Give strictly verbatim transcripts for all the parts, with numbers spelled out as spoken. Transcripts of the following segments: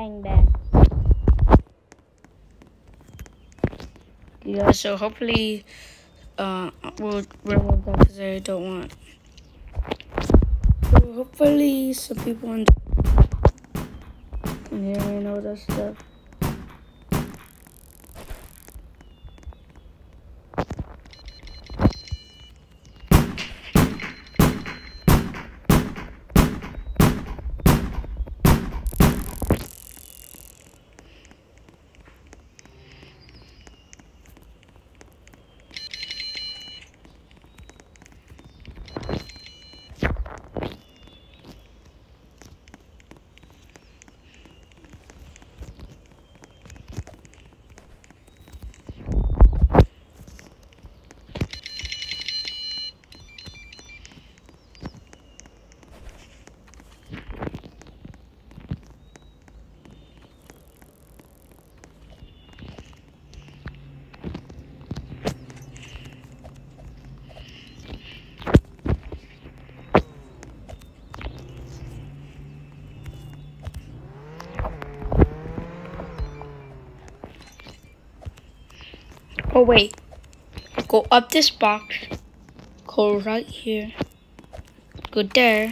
bang bang. Yeah, so hopefully, uh, we'll remove that because I don't want. So hopefully, some people in can hear me and all that stuff. Oh wait, go up this box, go right here, go there.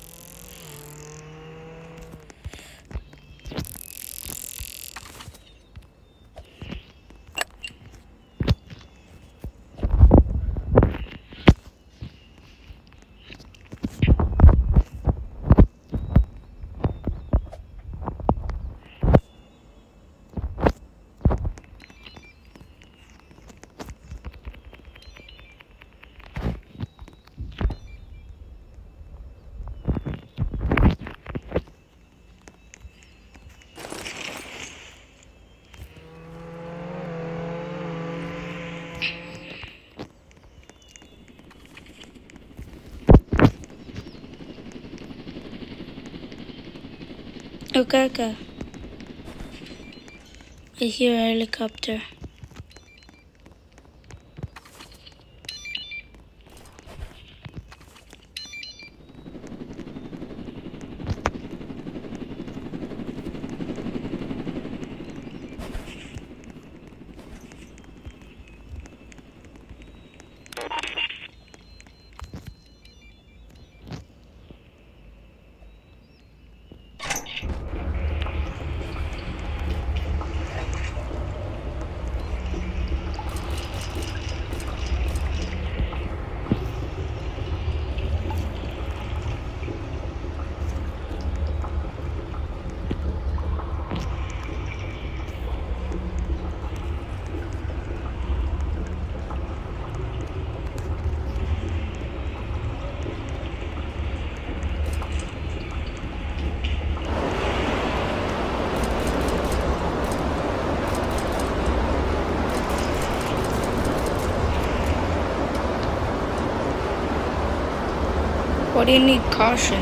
Okay, okay. I hear a helicopter. Why do you need caution?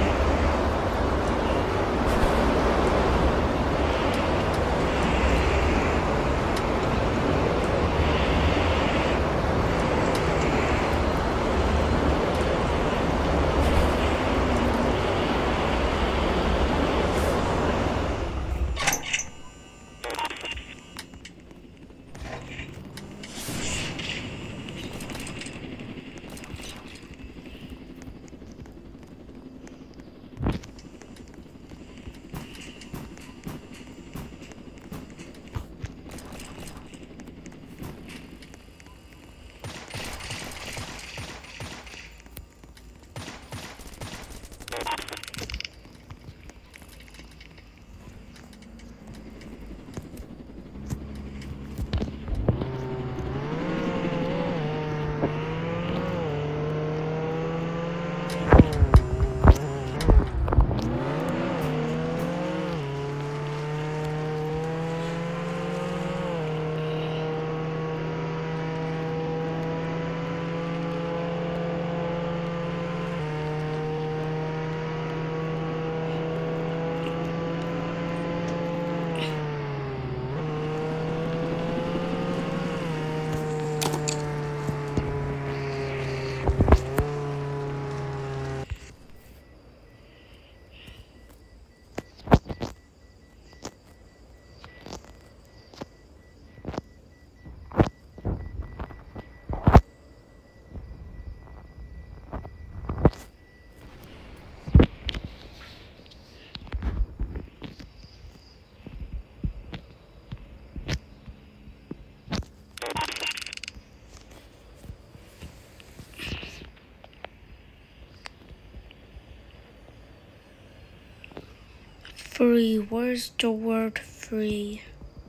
Free. Where's the word free?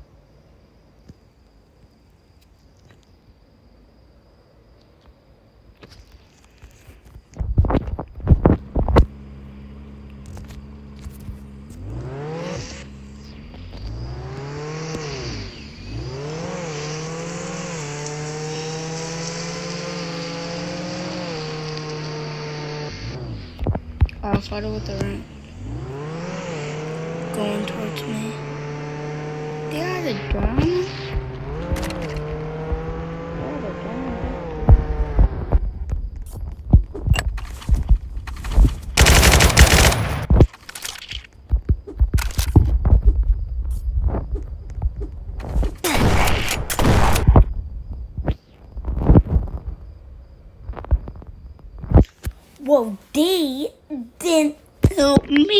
I'll fight with the ramp. Going towards me. They are the drone? Whoa, they didn't help me.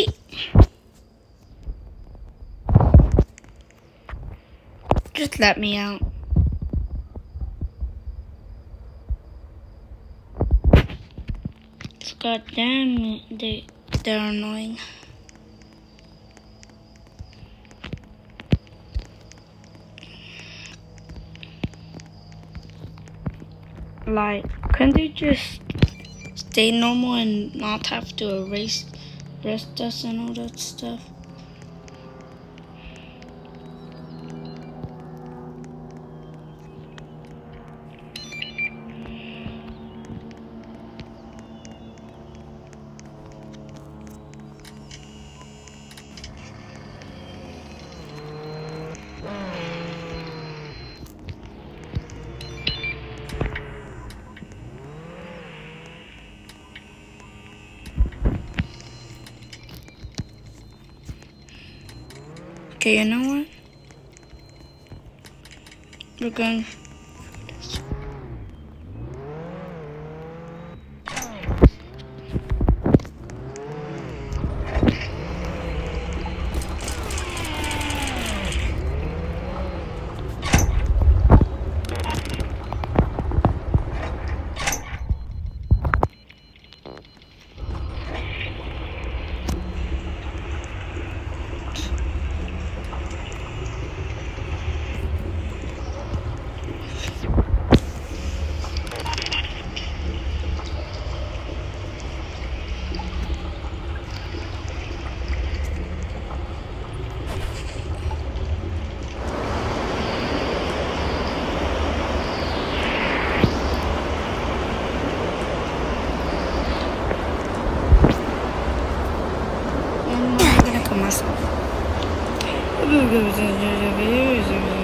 Just let me out. God damn, they, they're annoying. Like, couldn't they just stay normal and not have to erase rest us and all that stuff? Okay, you know what? We're going for this. I'm gonna kill myself.